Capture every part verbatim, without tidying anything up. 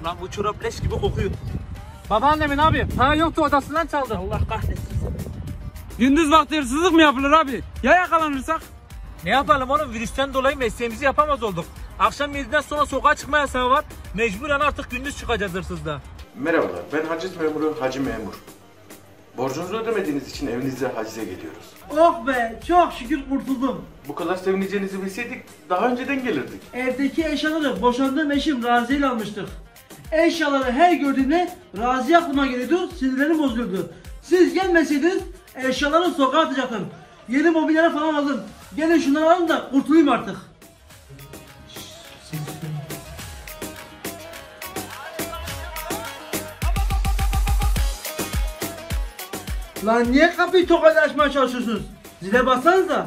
Lan bu çorap leş gibi kokuyor. Babaannemin abi para yoktu, odasından çaldı. Allah kahretsin. Gündüz vakti hırsızlık mı yapılır abi? Ya yakalanırsak? Ne yapalım oğlum, virüsten dolayı mesleğimizi yapamaz olduk. Akşam yediden sonra sokağa çıkma yasağı var. Mecburen artık gündüz çıkacağız hırsızda. Merhabalar, ben haciz memuru Hacı Memur. Borcunuzu ödemediğiniz için evinize hacize geliyoruz. Oh be, çok şükür kurtuldum. Bu kadar sevineceğinizi bilseydik daha önceden gelirdik. Evdeki eşyaları boşandığım eşim Razi ile almıştık. Eşyaları her gördüğümde Razi aklıma geliyordu, sinirlerim bozuluyordu. Siz gelmeseydiniz eşyaları sokağa atacaktım. Yeni mobilyalar falan aldım. Gelin şunları alın da kurtulayım artık. Lan niye kapıyı tokayla açmaya çalışıyorsunuz? Zile bassanıza.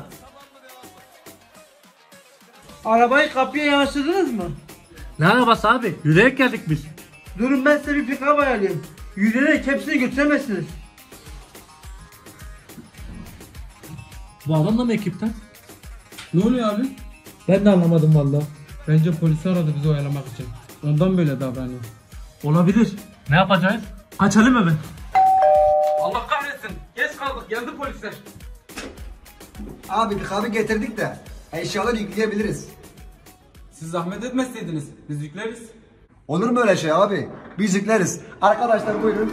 Arabayı kapıya yanaştırdınız mı? Ne arabası abi? Yürüyerek geldik biz. Durun ben size bir pick-up ayarlayayım. Yürüyerek hepsini götüremezsiniz. Bu adam da mı ekipten? Ne oluyor abi? Ben de anlamadım valla. Bence polisi aradı bizi oyalamak için. Ondan böyle davranıyor. Olabilir. Ne yapacağız? Kaçalım hemen. Allah kahretsin. Geç kaldık. Geldi polisler. Abi bir kahve getirdik de eşyaları yükleyebiliriz. Siz zahmet etmeseydiniz biz yükleriz. Olur mu öyle şey abi? Biz yükleriz. Arkadaşlar buyurun.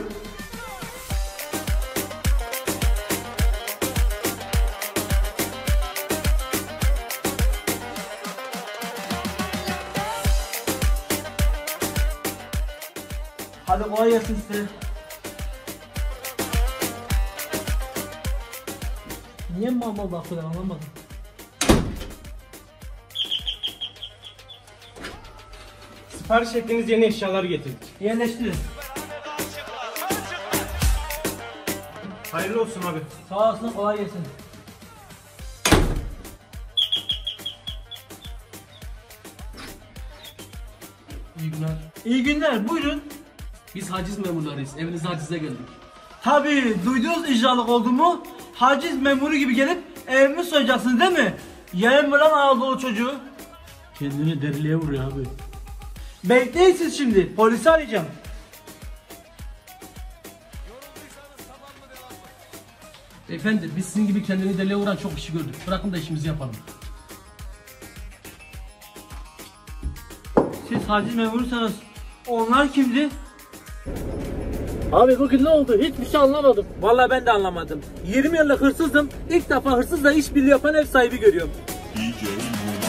Hadi kolay gelsin size. Niye mal mal bakıyorlar anlamadım. Sipariş ettiğiniz yeni eşyaları getirdik. Yerleştirin. Hayırlı olsun abi. Sağ olsun, kolay gelsin. İyi günler. İyi günler, buyurun. Biz haciz memurlarıyız. Evinize hacize geldik. Tabii duydunuz icralık olduğumu. Haciz memuru gibi gelip evimi soyacaksınız değil mi? Yerim mi lan Anadolu çocuğu? Kendini deriliğe vuruyor abi. Bekleyin siz şimdi, polisi arayacağım. Beyefendi biz sizin gibi kendini deliye vuran çok kişi gördük. Bırakın da işimizi yapalım. Siz haciz memursanız onlar kimdi? Abi bugün ne oldu? Hiçbir şey anlamadım. Vallahi ben de anlamadım. yirmi yıllık hırsızım. İlk defa hırsızla işbirliği yapan ev sahibi görüyorum. D J